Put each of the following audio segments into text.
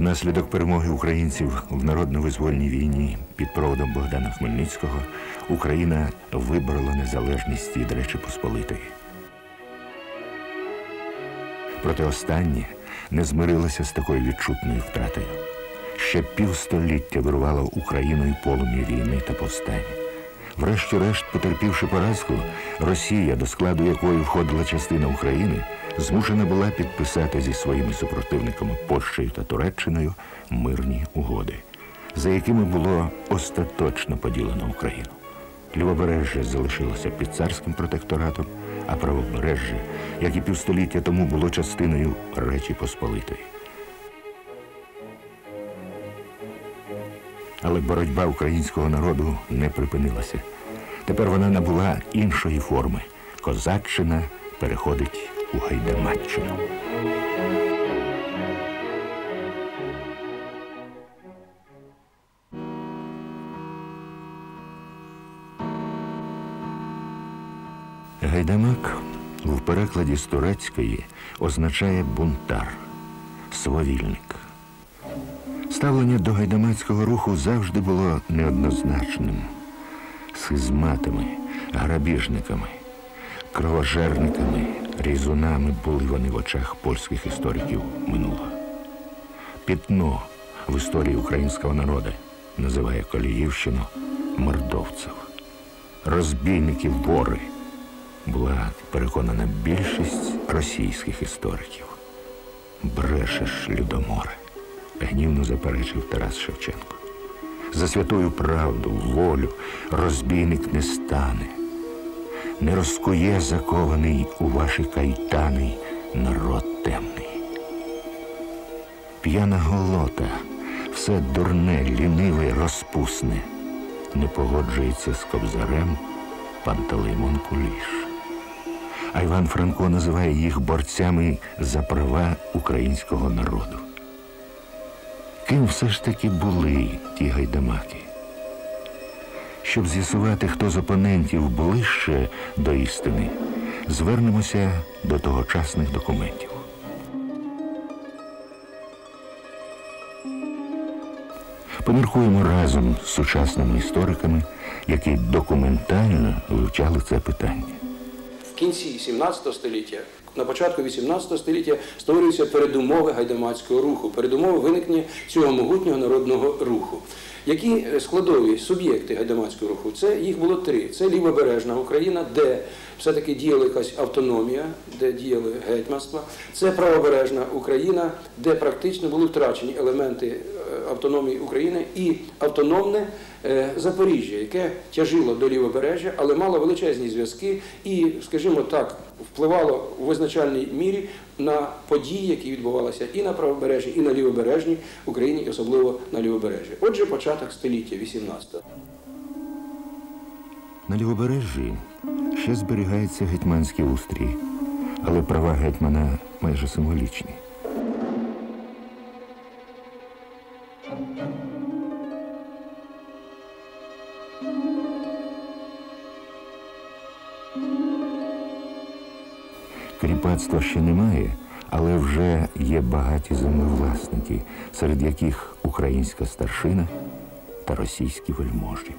Внаслідок перемоги українців в народно-визвольній війні під проводом Богдана Хмельницького Україна виборола незалежність від Речі Посполитої. Проте останнє не змирилося з такою відчутною втратою. Ще півстоліття вирувало Україною полум'я війни та повстань. Врешті-решт, потерпівши поразку, Росія, до складу якої входила частина України, змушена була підписати зі своїми супротивниками Польщею та Туреччиною мирні угоди, за якими було остаточно поділено Україну. Лівобережжя залишилося під царським протекторатом, а правобережжя, як і півстоліття тому, було частиною Речі Посполитої. Але боротьба українського народу не припинилася. Тепер вона набула іншої форми. Козаччина переходить у гайдамаччину. Гайдамак в перекладі з турецької означає бунтар, свавільник. Ставлення до гайдамацького руху завжди було неоднозначним. Схизматами, грабіжниками, кровожерниками, різунами були вони в очах польських істориків минулого. Пітно в історії українського народу називає Коліївщину мордовців. Розбійники, вори була переконана більшість російських істориків. Брешеш, Людоморе, гнівно заперечив Тарас Шевченко. За святою правду, волю розбійник не стане, не розкує закований у ваші кайдани народ темний. П'яна голота, все дурне, ліниве, розпусне, не погоджується з Кобзарем Пантелеймон Куліш. А Іван Франко називає їх борцями за права українського народу. Ким все ж таки були ті гайдамаки? Щоб з'ясувати, хто з опонентів ближче до істини, звернемося до тогочасних документів. Поміркуємо разом з сучасними істориками, які документально вивчали це питання. В кінці 17 століття, на початку 18 століття створюються передумови гайдамацького руху, передумови виникнення цього могутнього народного руху. Які складові суб'єкти гайдамацького руху? Це їх було три. Це лівобережна Україна, де все-таки діяла якась автономія, де діяли гетьманства. Це правобережна Україна, де практично були втрачені елементи автономії України, і автономне Запоріжжя, яке тяжило до лівобережжя, але мало величезні зв'язки і, скажімо так, впливало у визначальній мірі на події, які відбувалися і на правобережжі, і на лівобережній Україні, і особливо на лівобережжі. Отже, початок століття 18-го. На лівобережжі ще зберігається гетьманський устрій, але права гетьмана майже символічні. Кріпацтва ще немає, але вже є багаті землевласники, серед яких українська старшина та російські вельможі.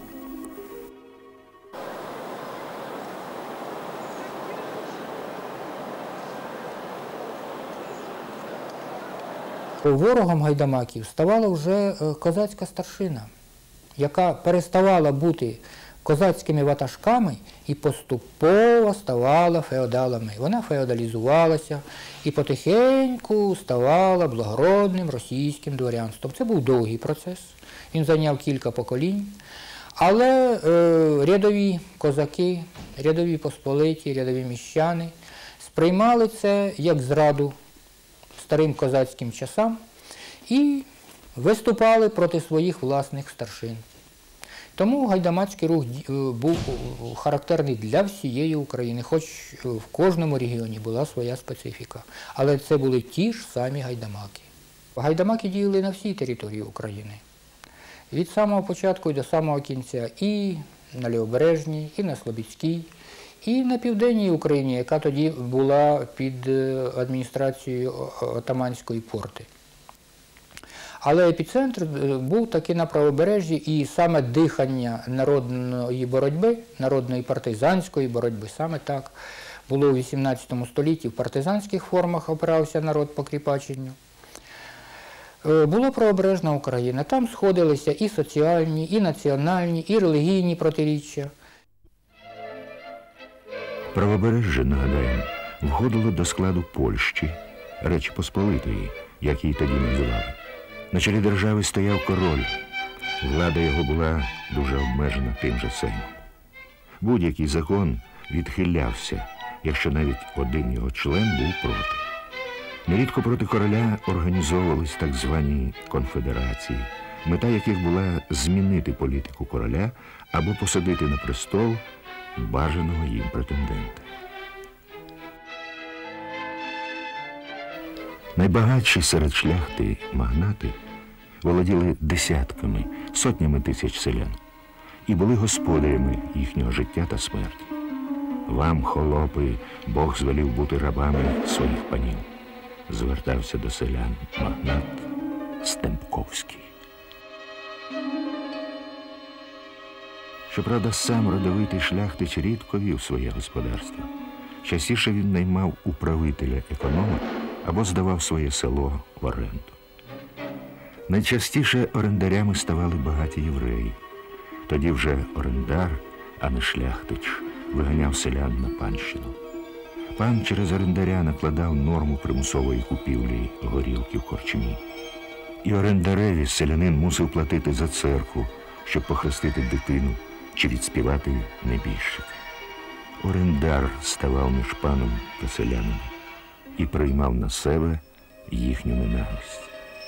Ворогом гайдамаків ставала вже козацька старшина, яка переставала бути козацькими ватажками і поступово ставала феодалами. Вона феодалізувалася і потихеньку ставала благородним російським дворянством. Це був довгий процес, він зайняв кілька поколінь, але рядові козаки, рядові посполиті, рядові міщани сприймали це як зраду старим козацьким часам і виступали проти своїх власних старшин. Тому гайдамацький рух був характерний для всієї України, хоч в кожному регіоні була своя специфіка. Але це були ті ж самі гайдамаки. Гайдамаки діяли на всій території України. Від самого початку і до самого кінця. І на Лівобережній, і на Слобідській, і на Південній Україні, яка тоді була під адміністрацією Отаманської порти. Але епіцентр був таки на правобережжі, і саме дихання народної боротьби, народної партизанської боротьби, саме так було у XVIII столітті. В партизанських формах опирався народ по кріпаченню. Було правобережна Україна. Там сходилися і соціальні, і національні, і релігійні протиріччя. Правобережжя, нагадаємо, входило до складу Польщі, Речі Посполитої, як її тоді називали. На чолі держави стояв король. Влада його була дуже обмежена тим же Сеймом. Будь-який закон відхилявся, якщо навіть один його член був проти. Нерідко проти короля організовувались так звані конфедерації, мета яких була змінити політику короля або посадити на престол бажаного їм претендента. Найбагатші серед шляхти магнати володіли десятками, сотнями тисяч селян і були господарями їхнього життя та смерті. «Вам, холопи, Бог звелів бути рабами своїх панів», звертався до селян магнат Стемпковський. Щоправда, сам родовитий шляхтич рідко вів своє господарство. Частіше він наймав управителя-економа або здавав своє село в оренду. Найчастіше орендарями ставали багаті євреї. Тоді вже орендар, а не шляхтич, виганяв селян на панщину. Пан через орендаря накладав норму примусової купівлі горілки в корчмі. І орендареві селянин мусив платити за церкву, щоб похрестити дитину чи відспівати небіжчика. Орендар ставав між паном та селянами і приймав на себе їхню ненависть.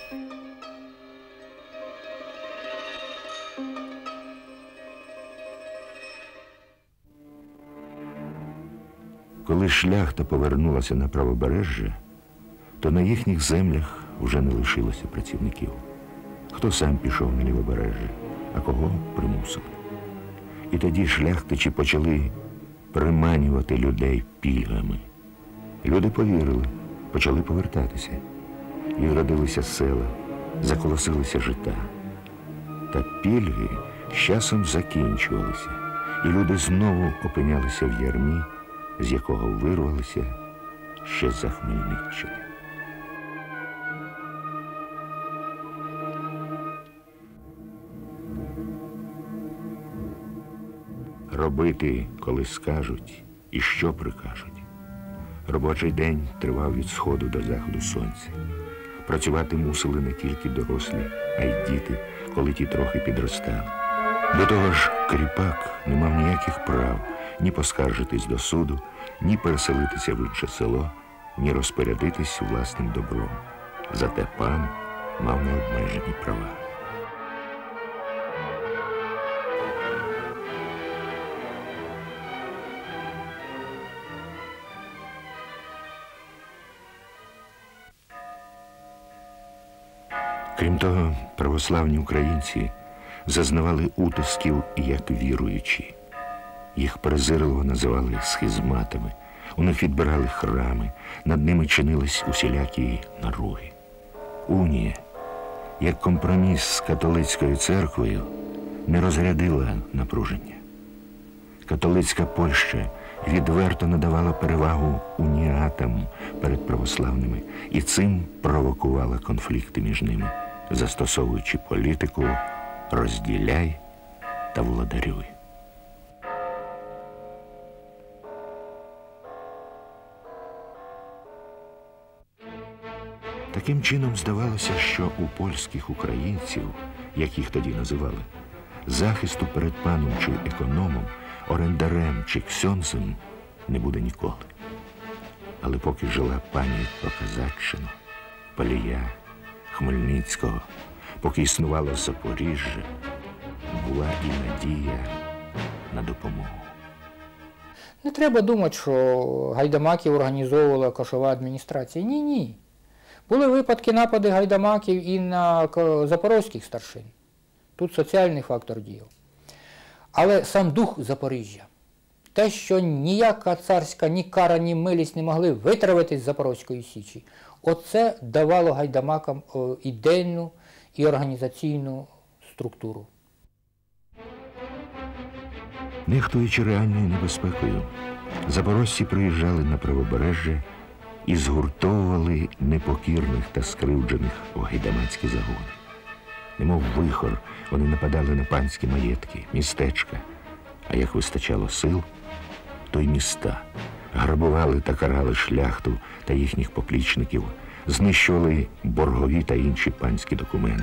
Коли шляхта повернулася на правобережжя, то на їхніх землях вже не лишилося працівників. Хто сам пішов на лівобережжя, а кого примусили. І тоді шляхтичі почали приманювати людей пільгами. Люди повірили, почали повертатися. І родилися села, заколосилися жита. Та пільги з часом закінчувалися, і люди знову опинялися в ярмі, з якого вирвалися ще за Хмельниччини. Робити, коли скажуть, і що прикажуть. Робочий день тривав від сходу до заходу сонця. Працювати мусили не тільки дорослі, а й діти, коли ті трохи підростали. До того ж, кріпак не мав ніяких прав ні поскаржитись до суду, ні переселитися в інше село, ні розпорядитись власним добром. Зате пан мав необмежені права. Крім того, православні українці зазнавали утисків як віруючі. Їх презирливо називали схизматами, у них відбирали храми, над ними чинились усілякі наруги. Унія, як компроміс з католицькою церквою, не розрядила напруження. Католицька Польща відверто надавала перевагу уніатам перед православними і цим провокувала конфлікти між ними, застосовуючи політику «розділяй та владарюй». Таким чином, здавалося, що у польських українців, як їх тоді називали, захисту перед паном чи економом, орендарем чи ксьондзем не буде ніколи. Але поки жила пам'ять про Козаччину, Палія, Хмельницького, поки існувало Запоріжжя, була і надія на допомогу. Не треба думати, що гайдамаків організовувала кошова адміністрація. Ні. Були випадки напади гайдамаків і на запорозьких старшин. Тут соціальний фактор діяв. Але сам дух Запоріжжя, те, що ніяка царська ні кара, ні милість не могли витравити з Запорозької Січі, оце давало гайдамакам ідейну і організаційну структуру. Нехтуючи реальною небезпекою, запорожці приїжджали на правобережжя і згуртовували непокірних та скривджених у гайдамацькі загони. Немов вихор, вони нападали на панські маєтки, містечка, а як вистачало сил, то й міста. Грабували та карали шляхту та їхніх поплічників, знищували боргові та інші панські документи.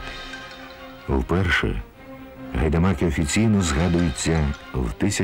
Вперше гайдамаки офіційно згадуються в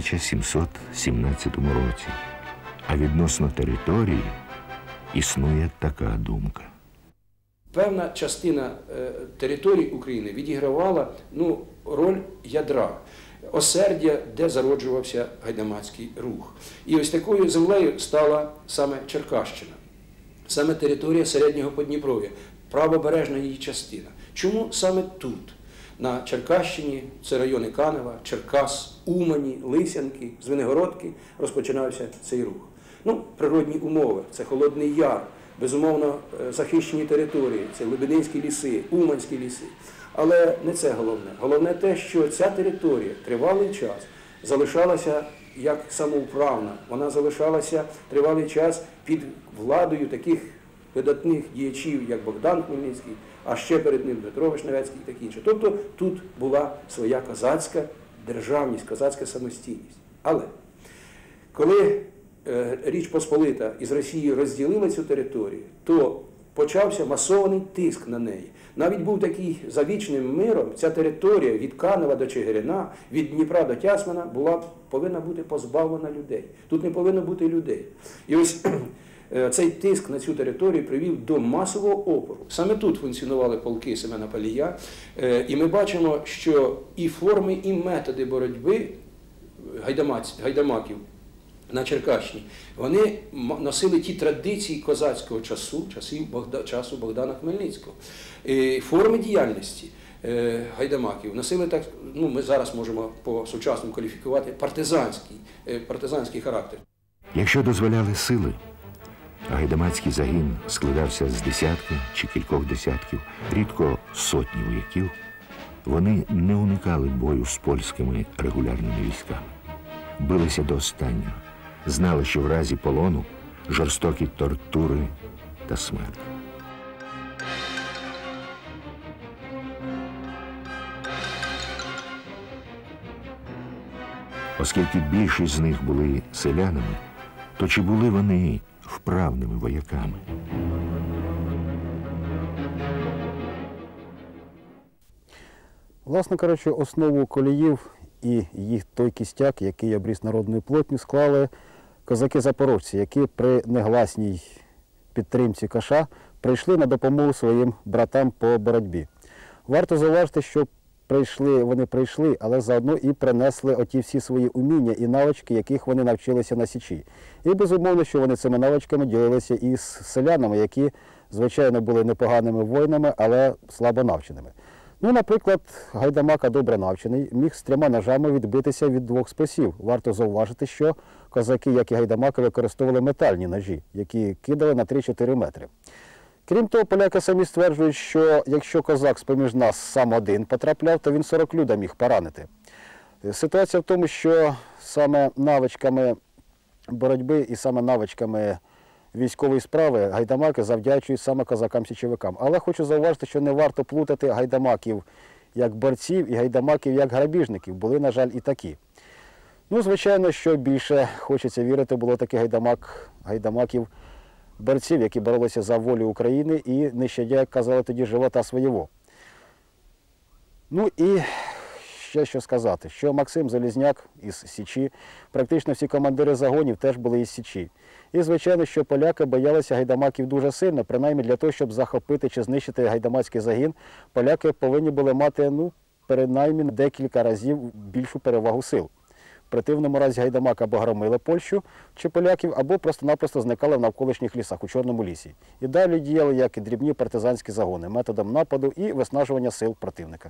1717 році, а відносно території існує така думка. Певна частина території України відігравала роль ядра, осердя, де зароджувався гайдамацький рух. І ось такою землею стала саме Черкащина, саме територія Середнього Подніпров'я, правобережна її частина. Чому саме тут? На Черкащині, це райони Канева, Черкас, Умані, Лисянки, Звенигородки розпочинався цей рух. Природні умови, це Холодний Яр, безумовно захищені території, це Лебединські ліси, Уманські ліси. Але не це головне. Головне те, що ця територія тривалий час залишалася як самоуправна, вона залишалася тривалий час під владою таких видатних діячів, як Богдан Хмельницький, а ще перед ним Дмитро Вишневецький і таке інше. Тобто тут була своя козацька державність, козацька самостійність. Але коли Річ Посполита із Росією розділила цю територію, то почався масований тиск на неї. Навіть був такий за вічним миром, ця територія від Канева до Чигирина, від Дніпра до Тясмина повинна бути позбавлена людей. Тут не повинно бути людей. І ось цей тиск на цю територію привів до масового опору. Саме тут функціонували полки Семена Палія, і ми бачимо, що і форми, і методи боротьби гайдамаків на Черкащині, вони носили ті традиції козацького часу Богдана Хмельницького. І форми діяльності гайдамаків носили так, ми зараз можемо по-сучасному кваліфікувати партизанський характер. Якщо дозволяли сили, гайдамацький загін складався з десятка чи кількох десятків, рідко сотні вояків, вони не уникали бою з польськими регулярними військами. Билися до останнього. Знали, що в разі полону жорстокі тортури та смерть. Оскільки більшість з них були селянами, то чи були вони вправними вояками? Власне кажучи, основу коліїв і їх той кістяк, який обріз народною плоттю, склали козаки-запорожці, які при негласній підтримці Каша прийшли на допомогу своїм братам по боротьбі. Варто зауважити, що вони прийшли, але заодно і принесли оті всі свої уміння і навички, яких вони навчилися на Січі. І безумовно, що вони цими навичками ділилися із селянами, які, звичайно, були непоганими воїнами, але слабо навченими. Наприклад, гайдамака добре навчений міг з 3 ножами відбитися від 2 списів. Варто зауважити, що козаки, як і гайдамаки, використовували метальні ножі, які кидали на 3-4 метри. Крім того, поляки самі стверджують, що якщо козак з-поміж нас сам один потрапляв, то він 40 людей міг поранити. Ситуація в тому, що саме навичками боротьби і саме навичками військової справи гайдамаки завдячують саме козакам-січовикам. Але хочу зауважити, що не варто плутати гайдамаків як борців і гайдамаків як грабіжників. Були, на жаль, і такі. Звичайно, що більше хочеться вірити, було таких гайдамаків, борців, які боролися за волю України і не щадя, як казали тоді, живота свого. І ще що сказати, що Максим Залізняк із Січі, практично всі командири загонів теж були із Січі. І, звичайно, що поляки боялися гайдамаків дуже сильно, принаймні для того, щоб захопити чи знищити гайдамацький загін, поляки повинні були мати, принаймні, декілька разів більшу перевагу сил. В противному разі гайдамаки або громили Польщу чи поляків, або просто-напросто зникали в навколишніх лісах, у Чорному лісі. І далі діяли, як і дрібні партизанські загони, методом нападу і виснажування сил противника.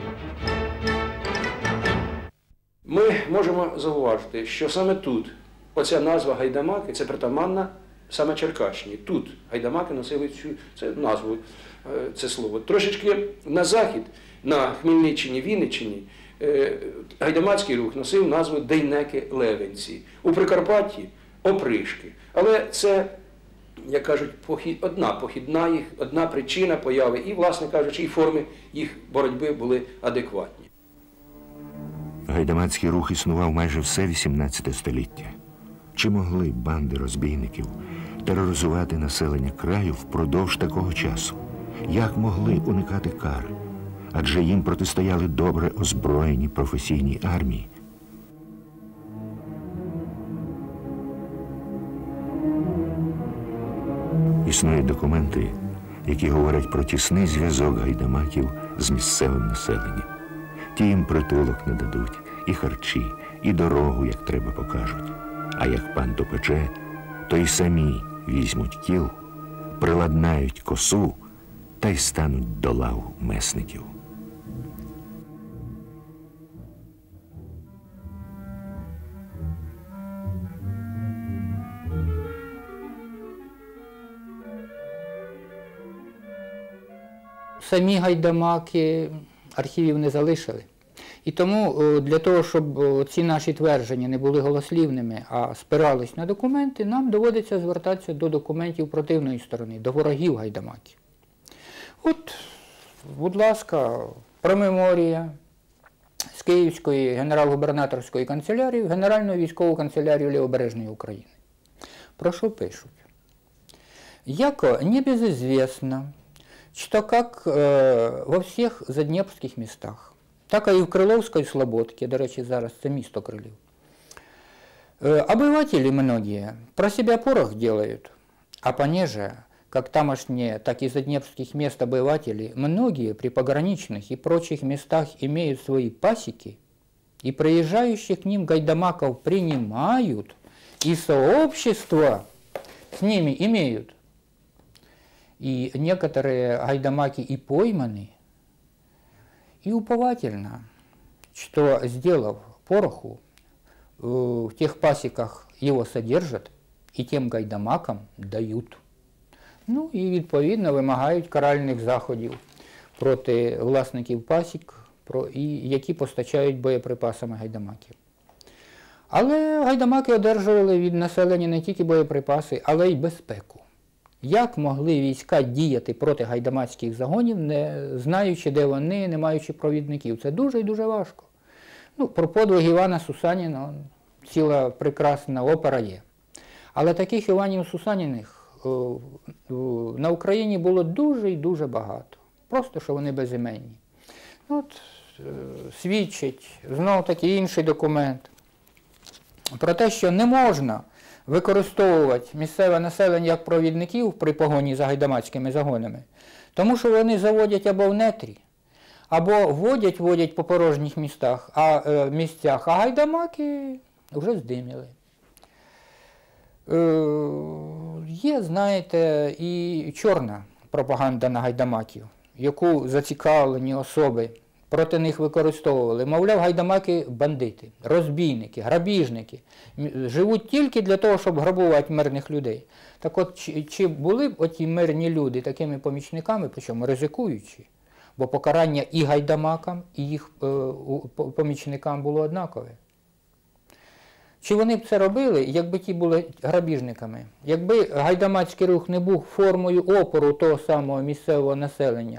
Ми можемо зауважити, що саме тут, оця назва гайдамаки – це притаманна саме Черкащині. Тут гайдамаки носили цю назву, це слово. Трошечки на захід, на Хмельниччині, Вінниччині, гайдамацький рух носив назву Дейнеки-Левенці. У Прикарпатті – опришки. Але це, як кажуть, одна причина появи і, власне кажучи, і форми їх боротьби були адекватні. Гайдамацький рух існував майже все XVIII століття. Чи могли банди розбійників тероризувати населення краю впродовж такого часу? Як могли уникати кар? Адже їм протистояли добре озброєні професійні армії. Існують документи, які говорять про тісний зв'язок гайдамаків з місцевим населенням. Ті їм притулок не дадуть, і харчі, і дорогу, як треба, покажуть. А як пан допече, то й самі візьмуть кіл, приладнають косу та й стануть до лав месників. Самі гайдамаки архівів не залишили. І тому для того, щоб ці наші твердження не були голослівними, а спирались на документи, нам доводиться звертатися до документів противної сторони, до ворогів гайдамаків. От, будь ласка, промеморія з Київської генерал-губернаторської канцелярії в Генеральну військову канцелярію Лівобережної України. Про що пишуть? Яко небезызвестно, что как во всех заднепрских местах, так и в Крыловской Слободке, до речі, зараз це місто Крилів, обыватели многие про себя порох делают, а понеже, как тамошние, так и заднепрских мест обыватели, многие при пограничных и прочих местах имеют свои пасеки, и проезжающих к ним гайдамаков принимают, и сообщество с ними имеют. И некоторые гайдамаки и пойманы, и уповательно, что, сделав пороху, в тех пасеках его содержат и тем гайдамакам дают. Ну і, відповідно, вимагають каральних заходів проти власників пасік, які постачають боєприпасами гайдамаків. Але гайдамаки одержували від населення не тільки боєприпаси, але й безпеку. Як могли війська діяти проти гайдамацьких загонів, не знаючи, де вони, не маючи провідників? Це дуже і дуже важко. Ну, про подвиг Івана Сусаніна ціла прекрасна опера є. Але таких Іванів Сусаніних на Україні було дуже і дуже багато. Просто, що вони безіменні. От, свідчить, знов-таки інший документ, про те, що не можна використовувати місцеве населення як провідників при погоні за гайдамацькими загонами, тому що вони заводять або в нетрі, або водять по порожніх місцях, а гайдамаки вже здиміли. Є, знаєте, і чорна пропаганда на гайдамаків, яку зацікавлені особи проти них використовували. Мовляв, гайдамаки – бандити, розбійники, грабіжники. Живуть тільки для того, щоб грабувати мирних людей. Так от, чи були б оті мирні люди такими помічниками, причому ризикуючи? Бо покарання і гайдамакам, і їх помічникам було однакове. Чи вони б це робили, якби ті були грабіжниками? Якби гайдамацький рух не був формою опору того самого місцевого населення?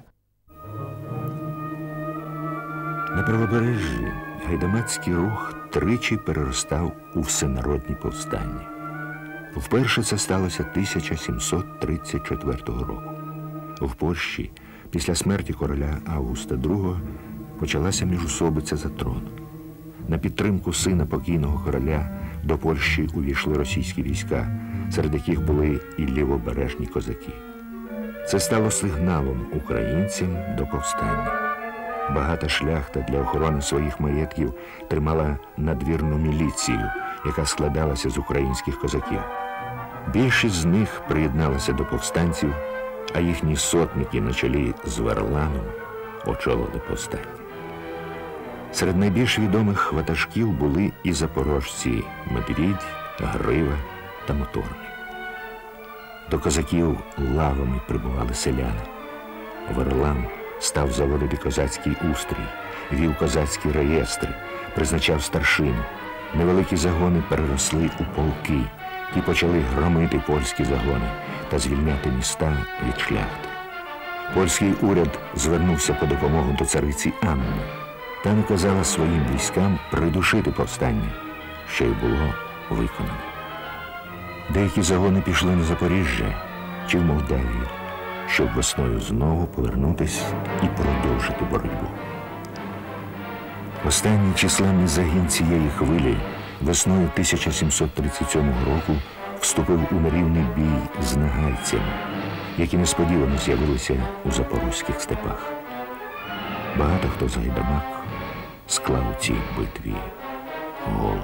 На Правобережжі гайдамацький рух тричі переростав у всенародні повстання. Вперше це сталося 1734 року. В Польщі після смерті короля Августа II почалася міжусобиця за трон. На підтримку сина покійного короля до Польщі увійшли російські війська, серед яких були і лівобережні козаки. Це стало сигналом українцям до повстання. Багата шляхта для охорони своїх маєтків тримала надвірну міліцію, яка складалася з українських козаків. Більшість з них приєдналася до повстанців, а їхні сотники на чолі з Варланом очолили повстання. Серед найбільш відомих ватажків були і запорожці Медвідь, Грива та Моторний. До козаків лавами прибували селяни. Варлам став заводити козацький устрій, вів козацькі реєстри, призначав старшину. Невеликі загони переросли у полки. Ті почали громити польські загони та звільняти міста від шляхти. Польський уряд звернувся по допомогу до цариці Анни та наказала своїм військам придушити повстання, що й було виконано. Деякі загони пішли на Запоріжжя чи в Молдавію, щоб весною знову повернутися і продовжити боротьбу. Останній численний загін цієї хвилі весною 1737 року вступив у нерівний бій з нагайцями, які несподівано з'явилися у запорозьких степах. Багато хто з гайдамак склав у цій битві голову.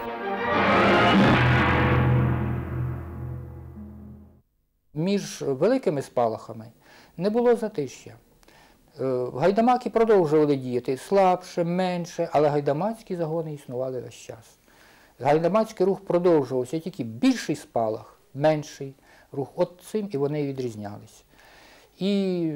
Між великими спалахами не було затища. Гайдамаки продовжували діяти слабше, менше, але гайдамацькі загони існували весь час. Гайдамацький рух продовжувався, тільки більший спалах, менший рух. От цим і вони відрізнялись. І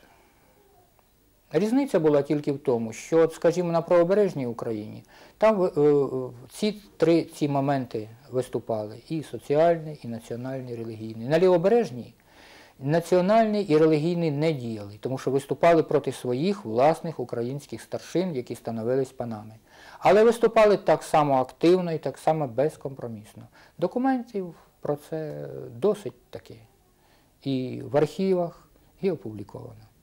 різниця була тільки в тому, що, от, скажімо, на правобережній Україні, там ці моменти виступали – і соціальний, і національний, і релігійний. На лівобережній національний і релігійний не діяли, тому що виступали проти своїх власних українських старшин, які становились панами. Але виступали так само активно і так само безкомпромісно. Документів про це досить таки і в архівах, і опубліковано.